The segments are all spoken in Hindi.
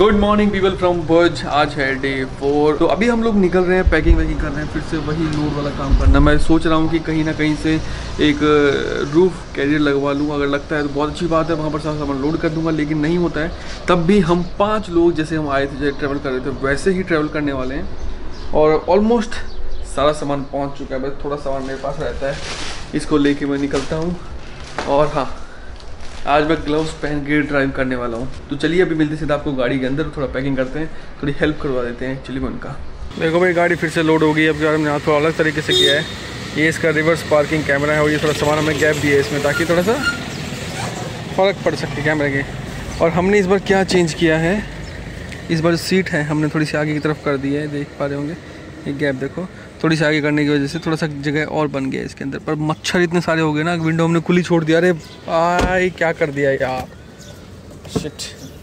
Good morning people from Bhuj. आज है डे 4। तो अभी हम लोग निकल रहे हैं, पैकिंग वैकिंग कर रहे हैं, फिर से वही लोड वाला काम करना। मैं सोच रहा हूँ कि कहीं ना कहीं से एक रूफ कैरियर लगवा लूँ। अगर लगता है तो बहुत अच्छी बात है, वहाँ पर सारा सामान लोड कर दूँगा। लेकिन नहीं होता है तब भी हम 5 लोग जैसे हम आए थे, जैसे ट्रैवल कर रहे थे वैसे ही ट्रैवल करने वाले हैं। और ऑलमोस्ट सारा सामान पहुँच चुका है, बस थोड़ा सामान मेरे पास रहता है, इसको लेके मैं निकलता हूँ। और हाँ, आज मैं ग्लव्स पहन के ड्राइव करने वाला हूँ। तो चलिए अभी मिलते सीधा आपको गाड़ी के अंदर, थोड़ा पैकिंग करते हैं, थोड़ी हेल्प करवा देते हैं। चलिए उनका देखो भाई, गाड़ी फिर से लोड हो गई। अब हमने यहाँ थोड़ा अलग तरीके से किया है। ये इसका रिवर्स पार्किंग कैमरा है और ये थोड़ा सामान हमें गैप दिया है इसमें, ताकि थोड़ा सा फ़र्क पड़ सके कैमरे के। और हमने इस बार क्या चेंज किया है, इस बार सीट है हमने थोड़ी सी आगे की तरफ कर दी है, देख पा रहे होंगे। ये गैप देखो, थोड़ी सी आगे करने की वजह से थोड़ा सा जगह और बन गया इसके अंदर। पर मच्छर इतने सारे हो गए ना, विंडो हमने खुली छोड़ दिया। अरे भाई क्या कर दिया यार, shit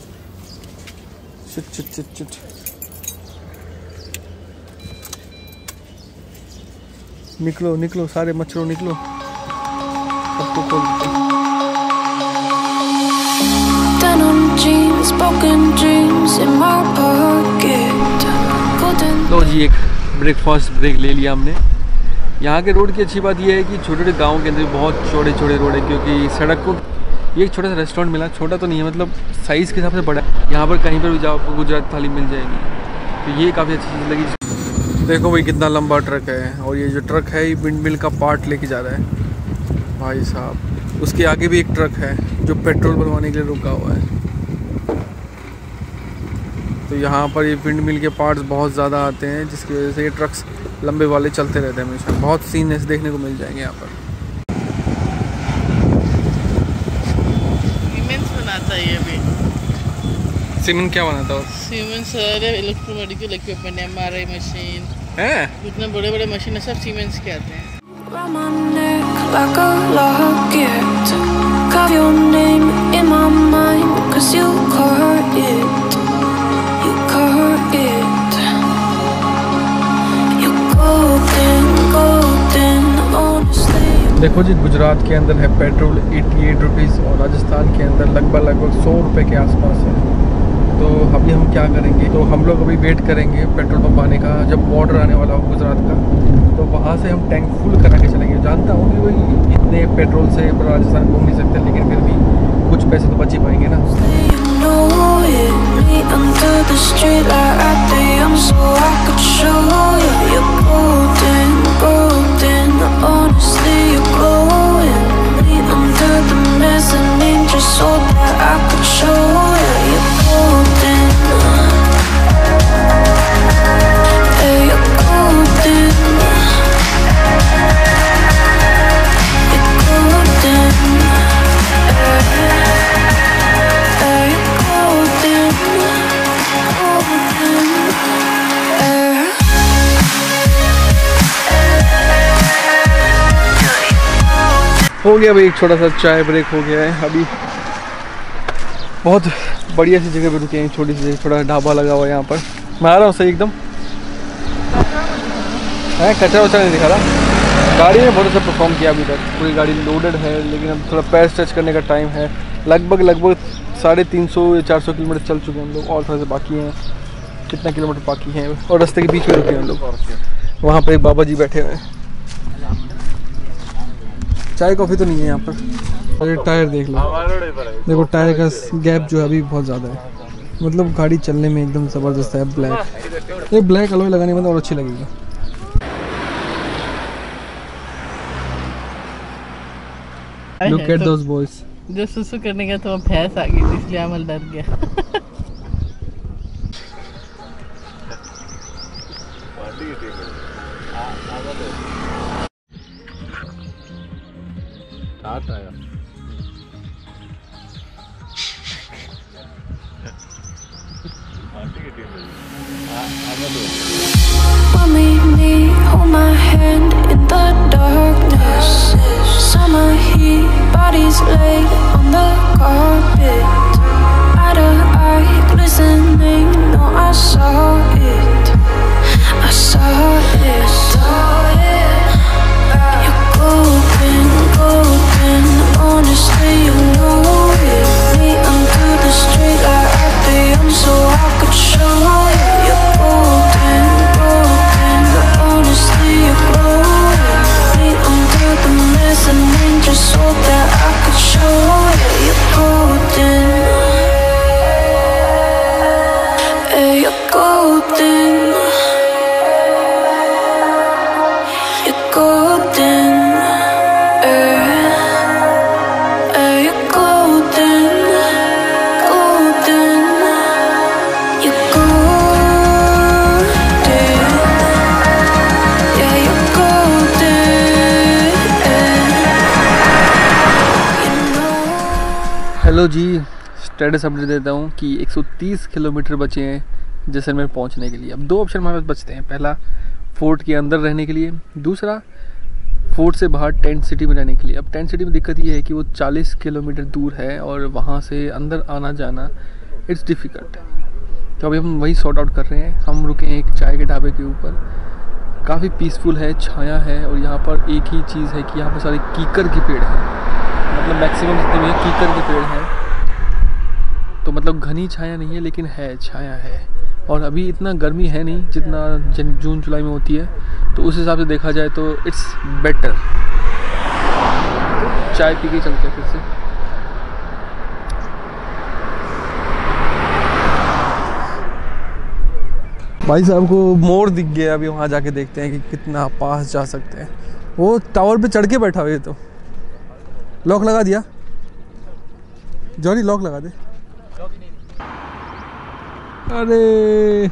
shit shit shit shit. निकलो निकलो सारे मच्छरों, निकलो, सबको खोल दो। लो जी, एक ब्रेकफास्ट ब्रेक ले लिया हमने। यहाँ के रोड की अच्छी बात यह है कि छोटे छोटे गाँव के अंदर बहुत चौड़े चौड़े रोड है, क्योंकि सड़क को ये एक छोटा सा रेस्टोरेंट मिला। छोटा तो नहीं है, मतलब साइज़ के हिसाब से बड़ा है। यहाँ पर कहीं पर भी जाओ आपको गुजराती थाली मिल जाएगी, तो ये काफ़ी अच्छी चीज़ लगी। देखो भाई कितना लंबा ट्रक है, और ये जो ट्रक है ये विंड मिल का पार्ट लेके जा रहा है भाई साहब। उसके आगे भी एक ट्रक है जो पेट्रोल भरवाने के लिए रुका हुआ है। तो यहाँ पर ये विंड मिल के पार्ट्स बहुत ज़्यादा आते हैं, जिसकी वजह से ये ट्रक्स लंबे वाले चलते रहते हैं हमेशा। बहुत सीन ऐसे देखने को मिल जाएंगे यहाँ पर। सीमेंस बनाता है ये भी। सीमेंट क्या बनाता है? सीमेंस सारे इलेक्ट्रोमेडिकल इक्विपमेंट, MRI मशीन है, इतने बड़े बड़े मशीन है, सब सीमेंस के आते हैं। देखो जी, गुजरात के अंदर है पेट्रोल 88 रुपीज़ और राजस्थान के अंदर लगभग 100 रुपये के आसपास है। तो अभी हम क्या करेंगे, तो हम लोग अभी वेट करेंगे पेट्रोल पंप आने का। जब बॉर्डर आने वाला हो गुजरात का, तो वहाँ से हम टैंक फुल करा के चलेंगे। जानता हूँ कि भाई इतने पेट्रोल से राजस्थान घूम नहीं सकते, लेकिन फिर भी कुछ पैसे तो बच ही पाएंगे ना। हो गया भाई, एक छोटा सा चाय ब्रेक हो गया है। अभी बहुत बढ़िया सी जगह पे रुके हैं, छोटी सी जगह, थोड़ा ढाबा लगा हुआ है यहाँ पर। मैं आ रहा हूँ सही एकदम है, कचरा वचरा नहीं दिखा रहा। गाड़ी ने बहुत अच्छा परफॉर्म किया अभी तक, पूरी गाड़ी लोडेड है। लेकिन अब थोड़ा पैर स्ट्रेच करने का टाइम है। लगभग 350 या 400 किलोमीटर चल चुके हैं हम लोग, और थोड़ा से बाकी हैं। कितना किलोमीटर बाकी हैं, और रास्ते के बीच में रुके हैं हम लोग। वहाँ पर एक बाबा जी बैठे हुए हैं। चाय कॉफ़ी तो नहीं है यहाँ पर। और ये टायर देख लो, देखो टायर का गैप जो है अभी बहुत ज़्यादा है। मतलब गाड़ी चलने में एकदम ज़बरदस्त है। ब्लैक, ये ब्लैक अलॉय लगाने में और अच्छी लगेगी। Look at those boys. जो सुसु करने गया तो भैंस आ गई, इसलिए अमल डर गया। Hold my hand in the darkness. Summer heat, bodies laid on the carpet. Eye to eye, glistening. No, I saw it. I saw it. You're golden, golden. Honestly, you know it. Me under the street light, I'm so happy. just so that I could show you you're golden. Yeah, you're golden. You're golden. Yeah, you're golden. Golden. You're golden. Yeah, you're golden. You know. Hello ji, status update देता हूँ कि 130 किलोमीटर बचे हैं जैसलमेर पहुँचने के लिए। अब 2 ऑप्शन हमारे पास बचते हैं। पहला, फोर्ट के अंदर रहने के लिए। दूसरा, फोर्ट से बाहर टेंट सिटी में रहने के लिए। अब टेंट सिटी में दिक्कत ये है कि वो 40 किलोमीटर दूर है और वहाँ से अंदर आना जाना इट्स डिफ़िकल्ट। तो अभी हम वही सॉर्ट आउट कर रहे हैं। हम रुके हैं एक चाय के ढाबे के ऊपर। काफ़ी पीसफुल है, छाया है और यहाँ पर एक ही चीज़ है कि यहाँ पर सारे कीकर के पेड़ हैं। मतलब मैक्सिमम जितने भी कीकर के पेड़ हैं। तो मतलब घनी छाया नहीं है लेकिन है, छाया है। और अभी इतना गर्मी है नहीं जितना जून जुलाई में होती है, तो उस हिसाब से देखा जाए तो इट्स बेटर। चाय पी के चलते हैं फिर से। भाई साहब को मोर दिख गया, अभी वहाँ जाके देखते हैं कि कितना पास जा सकते हैं। वो टावर पे चढ़ के बैठा हुआ है। तो लॉक लगा दिया जॉनी, लॉक लगा दे। अरे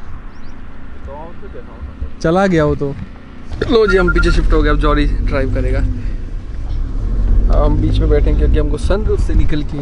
चला गया वो तो। लो जी, हम पीछे शिफ्ट हो गए। अब जॉनी ड्राइव करेगा। हम बीच में बैठेंगे क्योंकि हमको सनरूफ से निकल के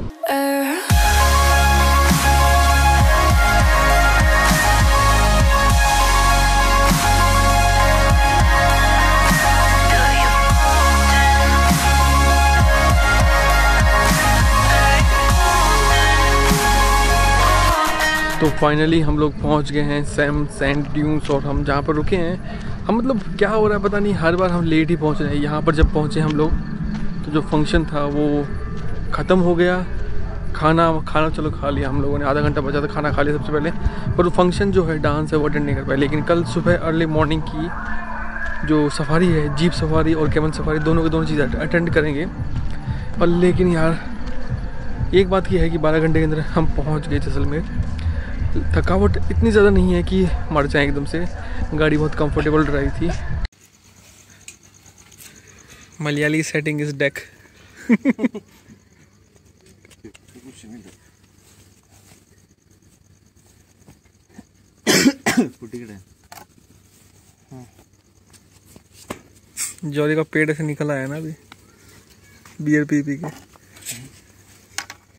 तो फाइनली हम लोग पहुंच गए हैं सैंड ड्यून्स। और हम जहाँ पर रुके हैं, हम मतलब क्या हो रहा है पता नहीं, हर बार हम लेट ही पहुंच रहे हैं। यहाँ पर जब पहुँचे हम लोग तो जो फंक्शन था वो ख़त्म हो गया। खाना चलो खा लिया हम लोगों ने, आधा घंटा बचा था, खाना खा लिया सबसे पहले। पर वो फंक्शन जो है, डांस है, वो अटेंड नहीं कर पाए। लेकिन कल सुबह अर्ली मॉर्निंग की जो सफारी है, जीप सफारी और कैमल सफारी, दोनों की दोनों चीज़ें अटेंड करेंगे। और लेकिन यार एक बात की है कि 12 घंटे के अंदर हम पहुँच गए जैसलमेर। थकावट इतनी ज़्यादा नहीं है कि मर जाए एकदम से। गाड़ी बहुत कंफर्टेबल ड्राइव थी। Malayali setting is deck. जॉली का पेट ऐसे निकल आया ना अभी, बियर पी के।